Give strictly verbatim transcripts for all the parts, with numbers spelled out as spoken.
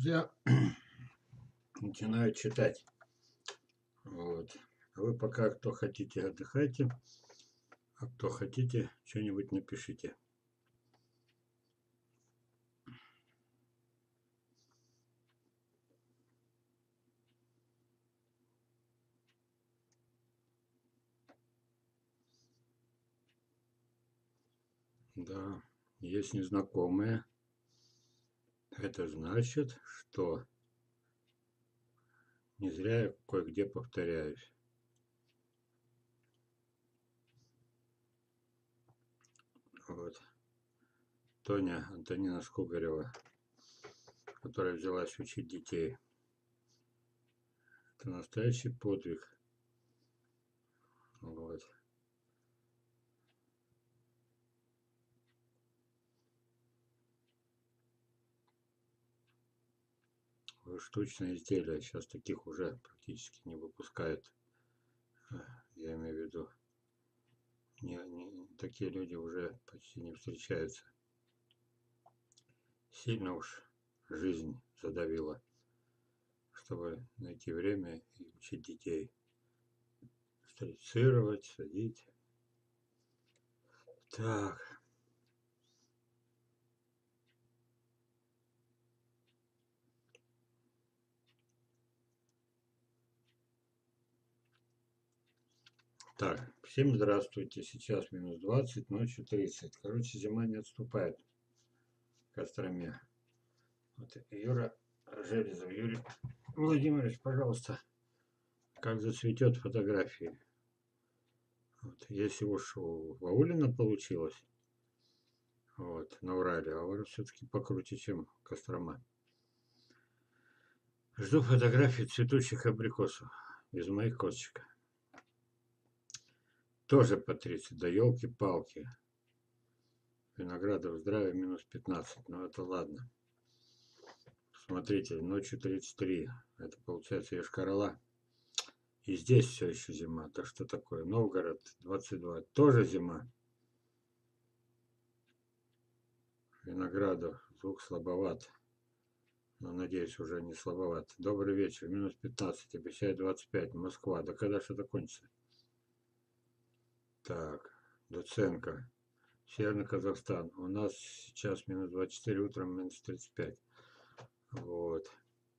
друзья, начинаю читать. Вот. Вы пока, кто хотите, отдыхайте, а кто хотите, что-нибудь напишите. Да, есть незнакомые. Это значит, что не зря я кое-где повторяюсь. Вот. Тоня Антонина Скугарева, которая взялась учить детей. Это настоящий подвиг. Вот. Штучные изделия. Сейчас таких уже практически не выпускают. Я имею в виду, не, не, такие люди уже почти не встречаются. Сильно уж жизнь задавила, чтобы найти время и учить детей. Стрицировать, садить. Так. Так, всем здравствуйте. Сейчас минус двадцать, ночью тридцать. Короче, зима не отступает в Костроме. Вот, Юра Железов, Юрий Владимирович, пожалуйста, как зацветет фотографии. Вот, если уж у Ваулина получилось, вот, на Урале, а Урал все-таки покруче, чем Кострома. Жду фотографии цветущих абрикосов из моих косточек. Тоже по тридцать, да елки-палки. Виноградов здравия минус пятнадцать, но это ладно. Смотрите, ночью тридцать три, это получается Йошкар-Ола. И здесь все еще зима. Да что такое? Новгород двадцать два, тоже зима. Виноградов, звук слабоват. Но надеюсь, уже не слабоват. Добрый вечер, минус пятнадцать, обещает двадцать пять, Москва. Да когда что-то кончится? Так, Доценко. Северный Казахстан. У нас сейчас минус двадцать четыре, утром минус тридцать пять. Вот.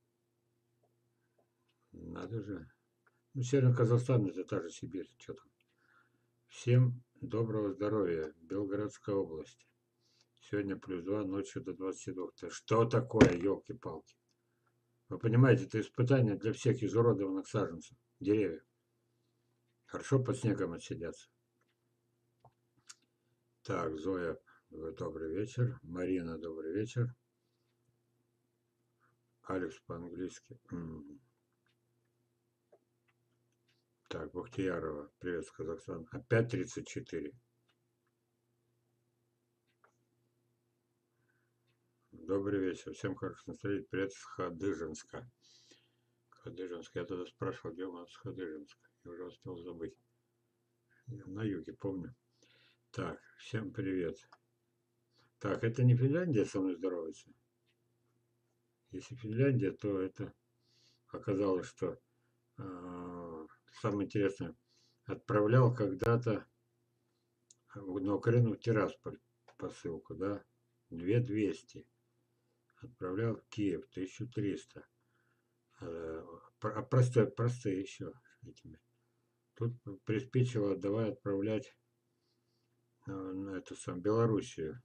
Надо же. Ну, Северный Казахстан, это та же Сибирь. Что там? Всем доброго здоровья. Белгородская область. Сегодня плюс два, ночью до двадцати двух. Да что такое, елки-палки? Вы понимаете, это испытание для всех изуродованных саженцев, деревьев. Хорошо под снегом отсидятся. Так, Зоя, добрый вечер. Марина, добрый вечер. Алекс по-английски. Так, Бухтиярова, привет, Казахстан. Опять тридцать четыре. Добрый вечер. Всем хорошего настроения. Привет с Хадыженска. Хадыженск. Я тогда спрашивал, где у нас Хадыженск. Я уже успел забыть. Я на юге помню. Так, всем привет. Так, это не Финляндия со мной здоровается? Если Финляндия, то это оказалось, что э, самое интересное, отправлял когда-то на Украину в Тирасполь посылку, да, две тысячи двести. Отправлял в Киев тысячу триста. А простые, простые еще этими. Тут приспичило, давай отправлять на эту самую Белоруссию.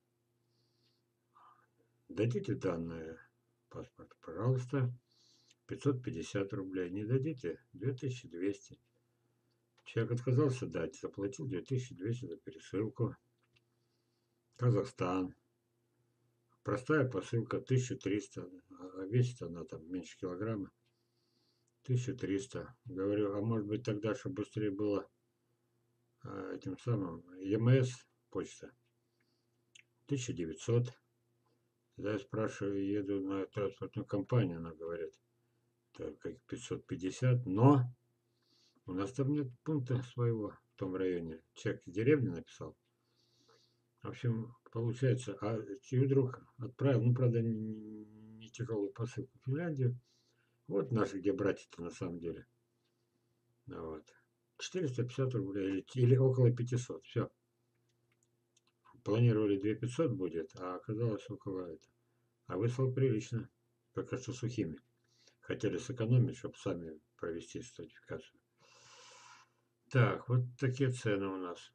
Дадите данные паспорта, пожалуйста. пятьсот пятьдесят рублей. Не дадите? две тысячи двести. Человек отказался дать, заплатил две тысячи двести за пересылку. Казахстан. Простая посылка тысяча триста, а весит она там меньше килограмма. тысяча триста. Говорю, а может быть тогда, чтобы быстрее было, этим самым, ЕМС почта. тысяча девятьсот. Когда я спрашиваю, еду на транспортную компанию, она говорит, это как пятьсот пятьдесят, но у нас там нет пункта своего в том районе. Человек из деревни написал. В общем, получается, а чей друг отправил, ну, правда, не, тяжелую посылку в Финляндию. Вот наши, где братья-то на самом деле. Ну вот. четыреста пятьдесят рублей или, или около пятисот. Все. Планировали две тысячи пятьсот будет, а оказалось около этого. А выслал прилично. Только что сухими. Хотели сэкономить, чтобы сами провести стратификацию. Так, вот такие цены у нас.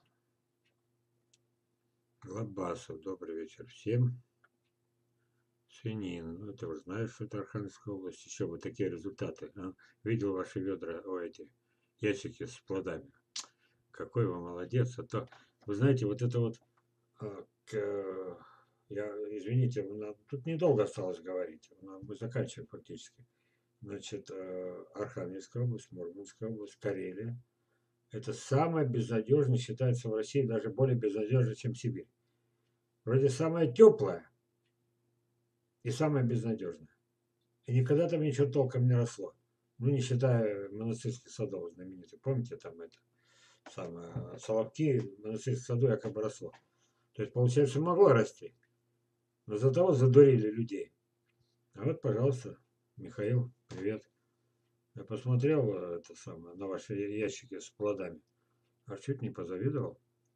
Лобасов, добрый вечер всем. Свинин, ну ты уже знаешь, что это Архангельская область. Еще вот такие результаты. А? Видел ваши ведра, о, эти ящики с плодами. Какой вы молодец. А то, вы знаете, вот это вот, а, к, я, извините, на, тут недолго осталось говорить. Мы заканчиваем фактически. Значит, э, Архангельская область, Мурманская область, Карелия. Это самое безнадежное считается в России, даже более безнадежно, чем Сибирь. Вроде самое теплое и самое безнадежное. И никогда там ничего толком не росло. Ну, не считая монастырских садов знаменитых. Помните, там это самое, Соловки, в монастырских саду якобы росло. То есть, получается, могло расти. Но зато вот задурили людей. А вот, пожалуйста, Михаил, привет. Я посмотрел это самое, на ваши ящики с плодами. А чуть не позавидовал.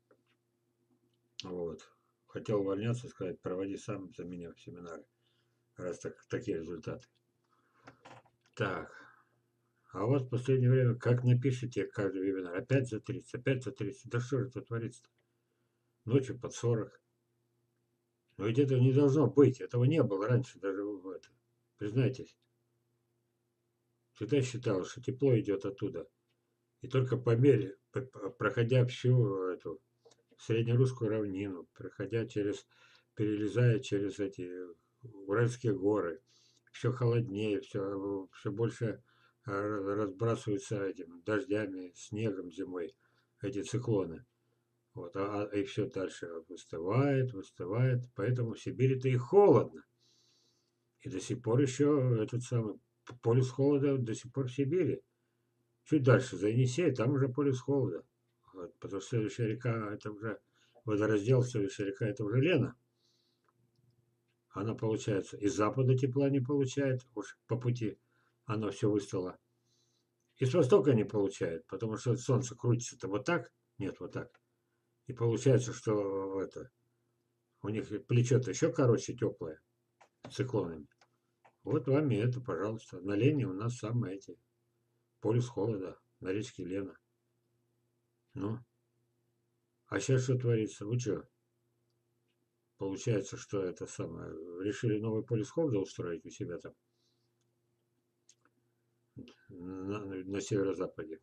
Вот. Хотел увольняться, сказать, проводи сам за меня в семинары. Раз так, такие результаты. Так. А у вас в последнее время, как напишите каждый вебинар, опять за тридцать, опять за тридцать. Да что же это творится-то? Ночью под сорок. Но ведь этого не должно быть. Этого не было раньше даже в это. Признайтесь. Всегда считал, что тепло идет оттуда. И только по мере, проходя всю эту среднерусскую равнину, проходя через, перелезая через эти Уральские горы, все холоднее, все, все больше разбрасываются этим дождями, снегом зимой эти циклоны. Вот, а, и все дальше выстывает, выстывает. Поэтому в Сибири-то и холодно. И до сих пор еще этот самый полюс холода до сих пор в Сибири. Чуть дальше, за Енисей, там уже полюс холода. Вот, потому что следующая река, это уже водораздел, следующая река, это уже Лена. Она, получается, из запада тепла не получает, уж по пути оно все выстало. И с востока не получает, потому что солнце крутится-то вот так, нет, вот так. И получается, что это, у них плечо-то еще короче, теплое, циклонами. Вот вам и это, пожалуйста. На Лене у нас самые эти, полюс холода, на речке Лена. Ну, а сейчас что творится? Вы что? Получается, что это самое, решили новый полюс холода устроить у себя там, на, на северо-западе.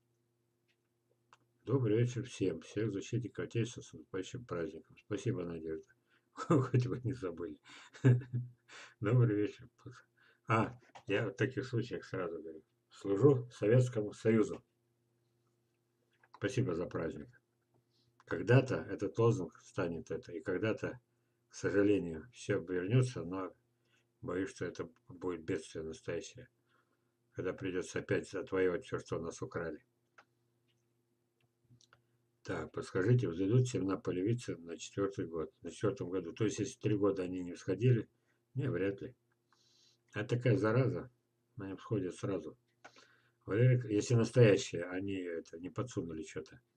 Добрый вечер всем. Всех защитников Отечества с наступающим праздником. Спасибо, Надежда. Хоть вы не забыли. Добрый вечер. А, я в таких случаях сразу говорю. Служу Советскому Союзу. Спасибо за праздник. Когда-то этот лозунг станет это, и когда-то, к сожалению, все вернется, но боюсь, что это будет бедствие настоящее, когда придется опять отвоевать все, что у нас украли. Так, подскажите, взойдут семена полевицы на четвертый год, на четвертом году. То есть, если три года они не всходили, не, вряд ли. А такая зараза, они всходят сразу. Если настоящие, они это не подсунули что-то.